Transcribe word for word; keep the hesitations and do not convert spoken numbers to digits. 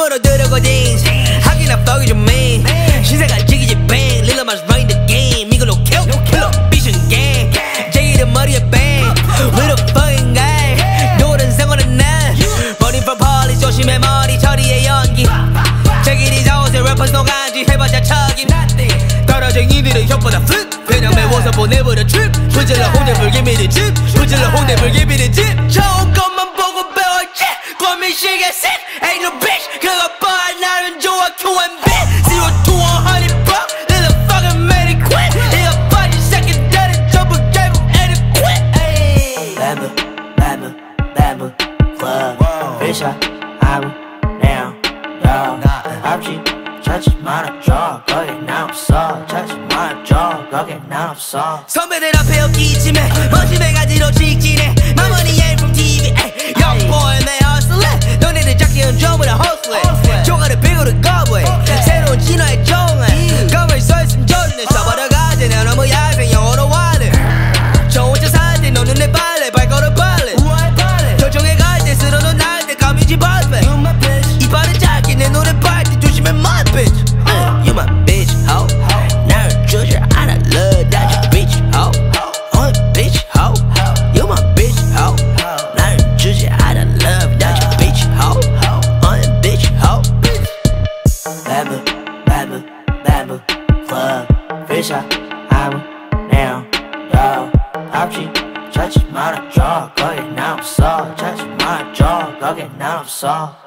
힘으로 들어거든 하기나 뻑이 좀 mean 신세가 지기지 bang Lil Mars running the game 이걸로 kill 킬러 비전 gang 제이의 머리에 bang With a fucking guy 노는 상관은 난 Burning for police 조심해 머리 처리의 연기 Take it easy 옷에 래퍼스 노간지 해봤자 척임 떨어쟁이들은 혀보다 flip 그냥 매워서 보내버려 trip 부질러 홍대불 give me the chip 부질러 홍대불 give me the chip 좋은 것만 보고 배워 yeah 고민시계 sit ain't no bitch 그거 봐 나는 좋아 Q and B zero to one hundred bro little fucking made it quit 이거 빠진 새끼들은 전부 결국 애를 quit Bamboo, bamboo, bamboo club Fish out, I'm now, dog 앞집 찾지 말아줘 거기 나 없어 찾지 말아줘 거기 나 없어 선배들 앞에 없기 찜해 멋진 배가지로 직진해 My money ain't from T V ay. Young boy man hustling 너네들 작기는 전부 다 hustling 조가를 비고를 거부해 새로운 진화의 종을 검을 써있음 조준해 써버려가지 내 너무 얇은 영어로 와는 저 혼자 살 때 너는 내 발레 발걸음 발레 결정해 갈 때 쓰러놓은 날때 감이지 발레 이빨은 짧게 내 노래 발때 조심해 my bitch uh, You my bitch ho 나를 주지 않아 love that you bitch ho On bitch ho You my bitch ho 나를 주지 않아 love that you bitch ho On bitch ho Bamboo, bamboo, bamboo club Fish out, I'm now, dog 앞집 찾지 말아줘 거기 나 없어 찾지 말아줘 거기 나 없어